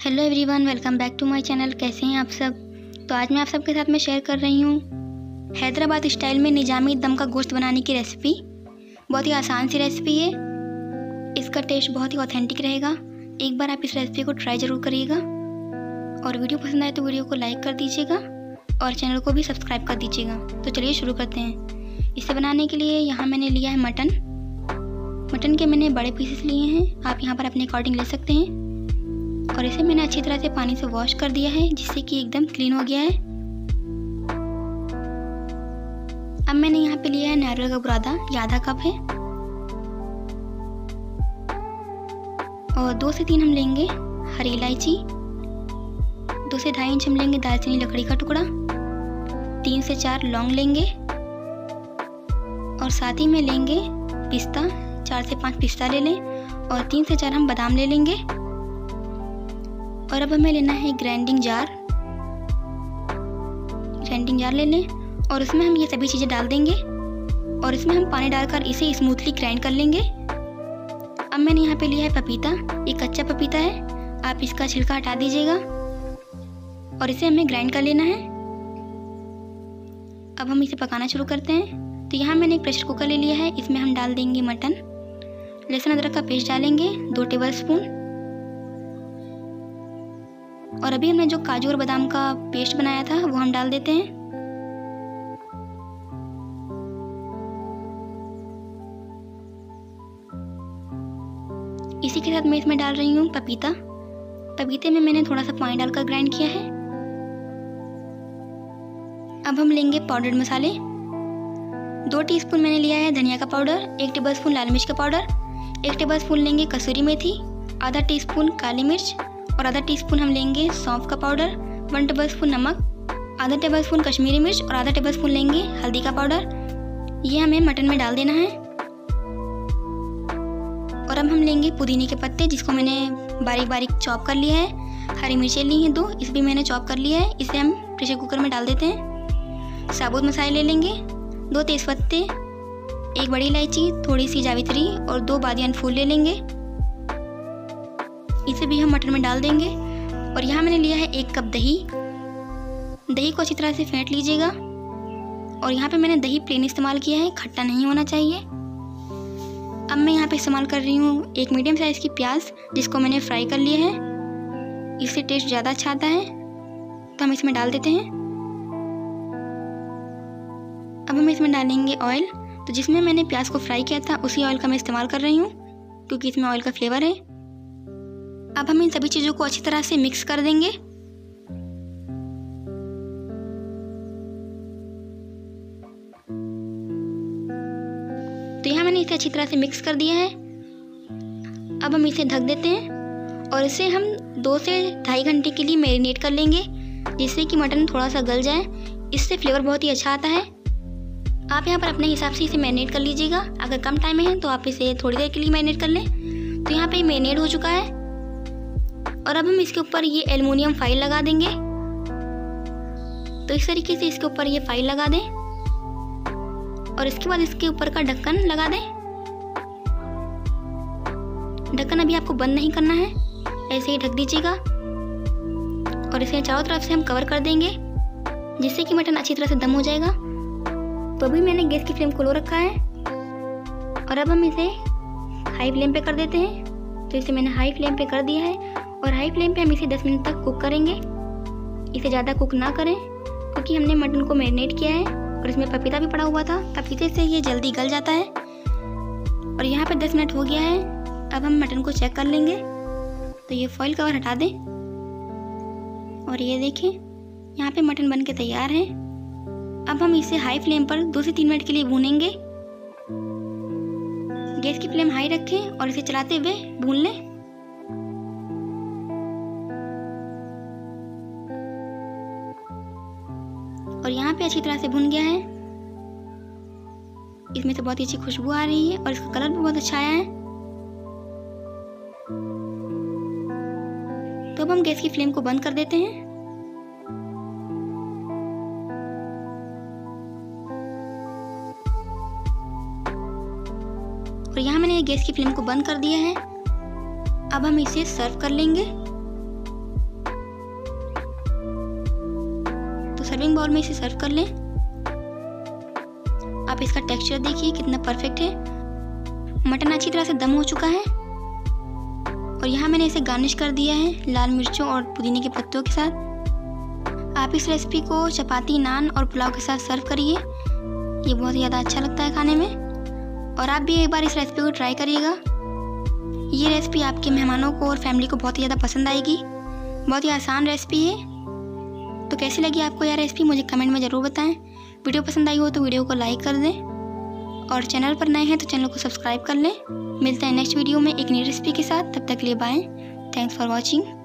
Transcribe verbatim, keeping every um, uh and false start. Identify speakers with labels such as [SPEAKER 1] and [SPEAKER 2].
[SPEAKER 1] Hello everyone, welcome back to my channel. कैसे हैं आप सब। तो आज मैं आप सबके साथ में शेयर कर रही हूँ हैदराबाद स्टाइल में निजामी दम का गोश्त बनाने की रेसिपी। बहुत ही आसान सी रेसिपी है, इसका टेस्ट बहुत ही ऑथेंटिक रहेगा। एक बार आप इस रेसिपी को ट्राई ज़रूर करिएगा और वीडियो पसंद आए तो वीडियो को लाइक कर दीजिएगा और चैनल को भी सब्सक्राइब कर दीजिएगा। तो चलिए शुरू करते हैं। इसे बनाने के लिए यहाँ मैंने लिया है मटन। मटन के मैंने बड़े पीसेस लिए हैं, आप यहाँ पर अपने अकॉर्डिंग ले सकते हैं। और इसे मैंने अच्छी तरह से पानी से वॉश कर दिया है, जिससे कि एकदम क्लीन हो गया है। अब मैंने यहाँ पे लिया है नारियल का बुरादा, ये आधा कप है। और दो से तीन हम लेंगे हरी इलायची, दो से ढाई इंच हम लेंगे दालचीनी लकड़ी का टुकड़ा, तीन से चार लौंग लेंगे और साथ ही में लेंगे पिस्ता, चार से पाँच पिस्ता ले लें और तीन से चार हम बादाम ले लेंगे। और अब हमें लेना है ग्राइंडिंग जार, ग्राइंडिंग जार ले लें और उसमें हम ये सभी चीज़ें डाल देंगे और इसमें हम पानी डालकर इसे स्मूथली ग्राइंड कर लेंगे। अब मैंने यहाँ पे लिया है पपीता, ये कच्चा पपीता है, आप इसका छिलका हटा दीजिएगा और इसे हमें ग्राइंड कर लेना है। अब हम इसे पकाना शुरू करते हैं। तो यहाँ मैंने एक प्रेशर कुकर ले लिया है, इसमें हम डाल देंगे मटन, लहसुन अदरक का पेस्ट डालेंगे दो टेबल स्पून। और अभी हमने जो काजू और बादाम का पेस्ट बनाया था वो हम डाल देते हैं। इसी के साथ मैं इसमें डाल रही हूँ पपीता। पपीते में मैंने थोड़ा सा पानी डालकर ग्राइंड किया है। अब हम लेंगे पाउडर्ड मसाले। दो टीस्पून मैंने लिया है धनिया का पाउडर, एक टेबलस्पून लाल मिर्च का पाउडर, एक टेबलस्पून लेंगे कसूरी मेथी, आधा टीस्पून काली मिर्च और आधा टीस्पून हम लेंगे सौंफ का पाउडर, वन टेबलस्पून नमक, आधा टेबलस्पून कश्मीरी मिर्च और आधा टेबलस्पून लेंगे हल्दी का पाउडर। ये हमें मटन में डाल देना है। और अब हम लेंगे पुदीने के पत्ते, जिसको मैंने बारीक बारीक चॉप कर लिया है। हरी मिर्चें ली हैं दो, इस भी मैंने चॉप कर लिया है, इसे हम प्रेशर कुकर में डाल देते हैं। साबुत मसाले ले लेंगे, दो तेज़पत्ते, एक बड़ी इलायची, थोड़ी सी जावित्री और दो बादियान फूल ले लेंगे, इसे भी हम मटन में डाल देंगे। और यहाँ मैंने लिया है एक कप दही। दही को अच्छी तरह से फेंट लीजिएगा। और यहाँ पे मैंने दही प्लेन इस्तेमाल किया है, खट्टा नहीं होना चाहिए। अब मैं यहाँ पे इस्तेमाल कर रही हूँ एक मीडियम साइज़ की प्याज, जिसको मैंने फ्राई कर लिया है, इससे टेस्ट ज़्यादा अच्छा आता है। तो हम इसमें डाल देते हैं। अब हम इसमें डालेंगे ऑयल। तो जिसमें मैंने प्याज को फ्राई किया था उसी ऑयल का मैं इस्तेमाल कर रही हूँ, क्योंकि इसमें ऑयल का फ्लेवर है। अब हम इन सभी चीज़ों को अच्छी तरह से मिक्स कर देंगे। तो यहाँ मैंने इसे अच्छी तरह से मिक्स कर दिया है। अब हम इसे ढक देते हैं और इसे हम दो से ढाई घंटे के लिए मैरिनेट कर लेंगे, जिससे कि मटन थोड़ा सा गल जाए। इससे फ्लेवर बहुत ही अच्छा आता है। आप यहाँ पर अपने हिसाब से इसे मैरिनेट कर लीजिएगा। अगर कम टाइम में है तो आप इसे थोड़ी देर के लिए मैरिनेट कर लें। तो यहाँ पे मैरिनेट हो चुका है। और अब हम इसके ऊपर ये एल्युमिनियम फाइल लगा देंगे। तो इस तरीके से इसके ऊपर ये फाइल लगा दें और इसके बाद इसके ऊपर का ढक्कन लगा दें। ढक्कन अभी आपको बंद नहीं करना है, ऐसे ही ढक दीजिएगा। और इसे चारों तरफ से हम कवर कर देंगे, जिससे कि मटन अच्छी तरह से दम हो जाएगा। तो अभी मैंने गैस की फ्लेम को लो रखा है और अब हम इसे हाई फ्लेम पे कर देते हैं। तो इसे मैंने हाई फ्लेम पे कर दिया है और हाई फ्लेम पे हम इसे दस मिनट तक कुक करेंगे। इसे ज़्यादा कुक ना करें, क्योंकि हमने मटन को मैरिनेट किया है और इसमें पपीता भी पड़ा हुआ था। पपीते से ये जल्दी गल जाता है। और यहाँ पे दस मिनट हो गया है। अब हम मटन को चेक कर लेंगे। तो ये फॉइल कवर हटा दें और ये देखें, यहाँ पे मटन बन के तैयार है। अब हम इसे हाई फ्लेम पर दो से तीन मिनट के लिए भूनेंगे। गैस की फ्लेम हाई रखें और इसे चलाते हुए भून लें। और यहाँ पे अच्छी तरह से भुन गया है। इसमें से बहुत ही अच्छी खुशबू आ रही है और इसका कलर भी बहुत अच्छा आया है। तो अब हम गैस की फ्लेम को बंद कर देते हैं। और यहाँ मैंने गैस की फ्लेम को बंद कर दिया है। अब हम इसे सर्व कर लेंगे। सर्विंग बाउल में इसे सर्व कर लें। आप इसका टेक्सचर देखिए कितना परफेक्ट है। मटन अच्छी तरह से दम हो चुका है और यहाँ मैंने इसे गार्निश कर दिया है लाल मिर्चों और पुदीने के पत्तों के साथ। आप इस रेसिपी को चपाती, नान और पुलाव के साथ सर्व करिए, ये बहुत ही ज़्यादा अच्छा लगता है खाने में। और आप भी एक बार इस रेसिपी को ट्राई करिएगा। ये रेसिपी आपके मेहमानों को और फैमिली को बहुत ही ज़्यादा पसंद आएगी। बहुत ही आसान रेसिपी है। तो कैसी लगी आपको यह रेसिपी मुझे कमेंट में ज़रूर बताएं। वीडियो पसंद आई हो तो वीडियो को लाइक कर दें और चैनल पर नए हैं तो चैनल को सब्सक्राइब कर लें। मिलते हैं नेक्स्ट वीडियो में एक नई रेसिपी के साथ। तब तक के लिए बाय। Thanks for watching.